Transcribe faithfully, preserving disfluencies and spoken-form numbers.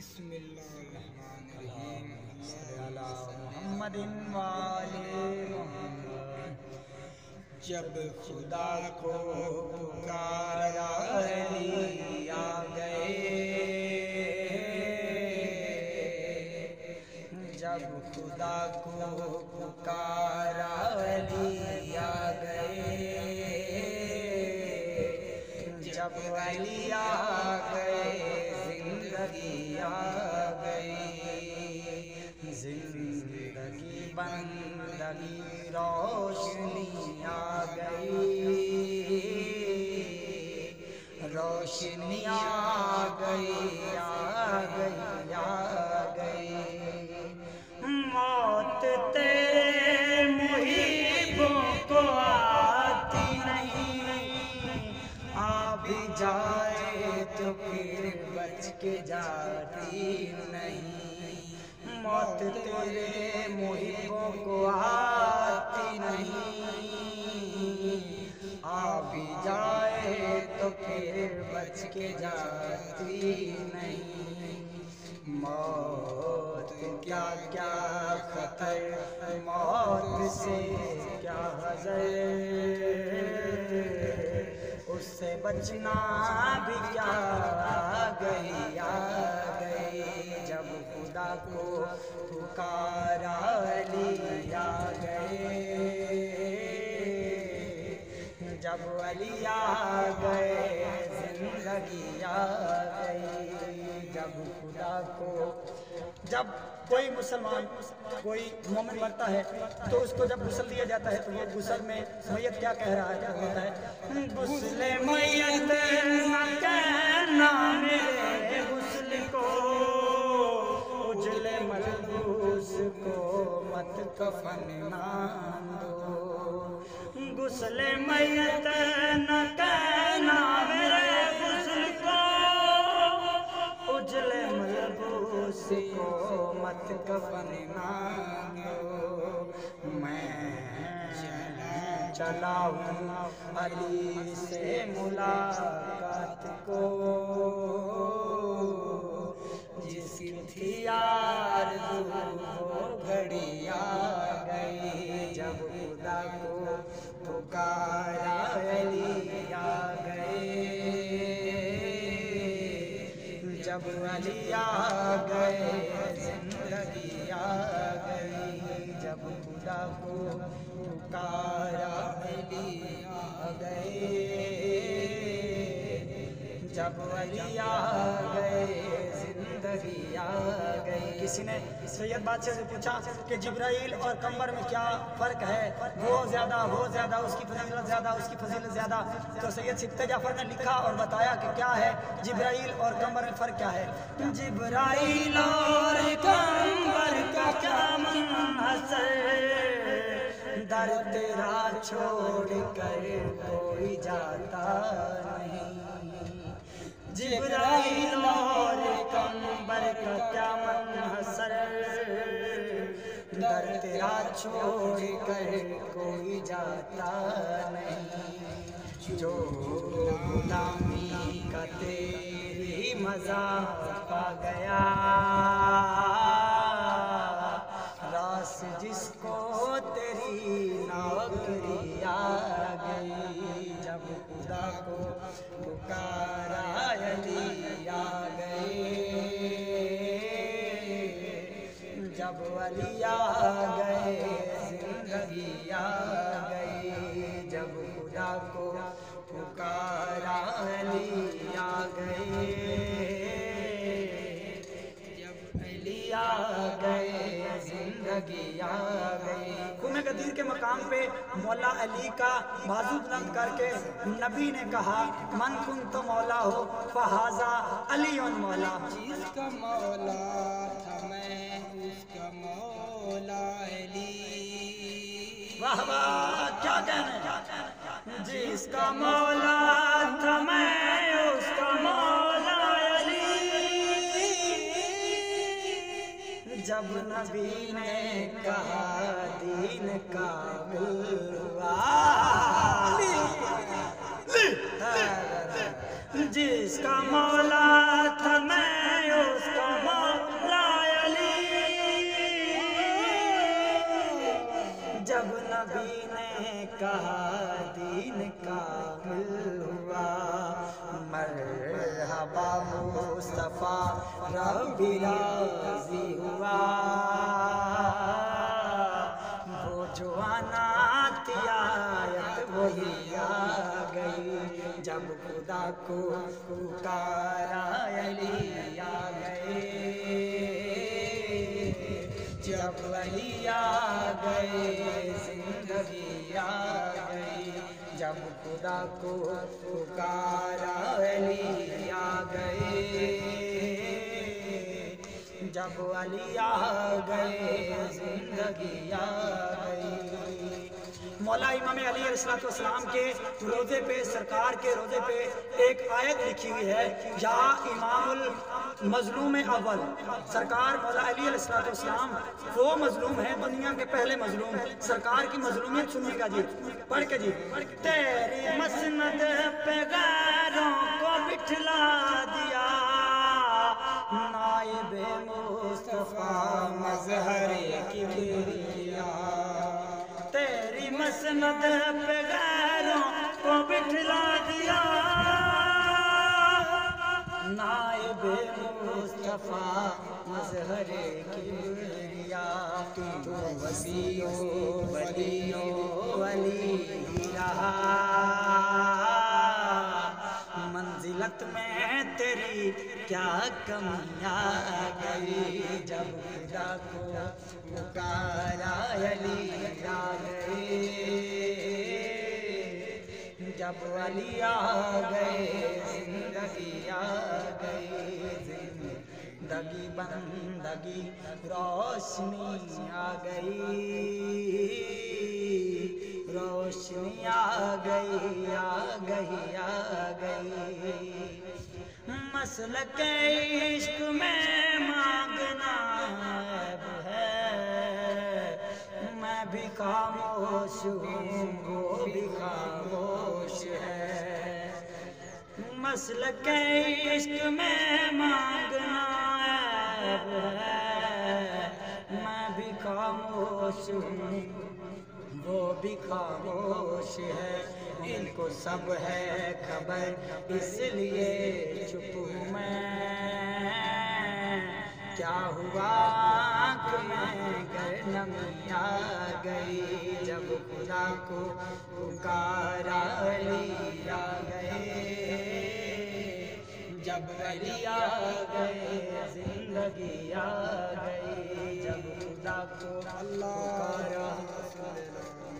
بسم اللہ الرحمن الرحیم صلی اللہ محمد والے محمد۔ جب خدا کو پکارا علی آ گئے، جب خدا کو پکارا علی آ گئے، جب علی آ گئے زندگی آ گئی، زندگی بندگی روشنی آ گئی، روشنی آ گئی آ گئی آ گئی۔ موت تیرے محبوں کو آتی نہیں، آ بھی جائے تو پھر بچ کے جاتی نہیں، موت تیرے محبوں کو آتی نہیں، آ بھی جائے تو پھر بچ کے جاتی نہیں۔ موت کیا کیا خطر، موت سے کیا حذر، اس سے بچنا بھی کیا آ گئی آ گئی۔ جب خدا کو پکارا علی آ گئے، جب علی آ گئے زندگی آ گئی۔ جب خدا کو، جب کوئی مسلمان کوئی مومن مرتا ہے تو اس کو جب غسل دیا جاتا ہے تو وہ غسل میں میت کیا کہہ رہا ہے؟ کیا ہوتا ہے؟ غسل میت نہ کہنا میرے غسل کو، اجلے ملبوس کو مت کفن مان دو، غسل میت نہ کہنا میرے غسل کو، اجلے ملبوس کو مت کفن مان دو۔ میں چلا ہوں علی سے ملاقات کو، جس کی تھی آرزو وہ گھڑی آ گئی۔ جب خدا کو پکارا علی آ گئے، جب علی آ گئے زندگی آ گئی۔ جب خدا کو پکارا علی آ گئے، جب علی آ گئے زندگی آ گئی۔ کسی نے سید بادشاہ سے پوچھا کہ جبرائیل اور قمر میں کیا فرق ہے، وہ زیادہ وہ زیادہ اس کی فضیلت زیادہ اس کی فضیلت زیادہ، تو سید سبط جعفر نے لکھا اور بتایا کہ کیا ہے جبرائیل اور قمر میں فرق کیا ہے۔ جبرائیل اور قمر کا کیا منحصر، در تیرا چھوڑ کر کوئی جاتا نہیں، جبرائیل اور قمر کا کیا منحصر، در تیرا چھوڑ کر کوئی جاتا نہیں، جو غلامی کا تیری مذاق پا گیا، راس جس کو تیری نوکری آ گئی۔ جب خدا کو پکارا علی آ گئے، جب علی آ گئے زندگی آ گئی۔ جب خدا کو پکارا علی آ گئے، جب علی آ گئے زندگی آ گئی۔ خون غدیر کے مقام پہ مولا علی کا بازو بلند کر کے نبی نے کہا من کنت مولا ہو فہذا علی مولا، جس کا مولا تھا میں اس کا مولا علی۔ واہ واہ کیا کہنے، جس کا مولا تھا میں اس کا مولا علی، جب نبی نے کہا دین کامل ہوا، جس کا مولا تھا میں اس کا مولا نبی نے کہا دین کامل ہوا، مرحبا مصطفیٰ ربی راضی ہوا، وہ جو آنا تھی آیت وہی آ گئی، جب خدا کو پکارا علی آ گئے، جب علی آ گئے زندگی آ گئی، جب خدا کو پکارا علی آ گئے، جب علی آ گئے زندگی آ گئی۔ مولا امام علی علیہ السلام کے روزے پہ، سرکار کے روزے پہ ایک آیت لکھی ہوئی ہے، یا امام المظلوم اول، سرکار مولا علی علیہ السلام وہ مظلوم ہیں، دنیا کے پہلے مظلوم، سرکار کی مظلومیت سنیے گا جی، پڑھ کے جی، تیری مسند پہ غیروں کو بٹھلا دیا، نائب مصطفیٰ مظہر کبریا، تیری مسند پہ غیروں کو بٹھلا دیا، نائب مصطفیٰ مظہر کبریا، تو وسیع و ولی و ولی رہا، منزلت میں تیری کیا کمی آ گئی، جب خدا کو پکارا علی آ گئے، جب علی آ گئے زندگی آ گئی، زندگی بندگی روشنی آ گئی، روشنی آ گئی آ گئی آ گئی، مسلک عشق میں مانگنا عیب ہے، میں بھی خاموش ہوں وہ بھی خاموش ہے، مسلک عشق میں مانگنا عیب ہے، میں بھی خاموش ہوں وہ بھی خاموش ہے، ان کو سب ہے خبر اس لیے چپ ہوں میں، کیا ہوا آنکھ میں گر نمی آ گئی، جب خدا کو پکارا علی آ گئے، جب علی آ گئے زندگی آ گئی، جب خدا کو پکارا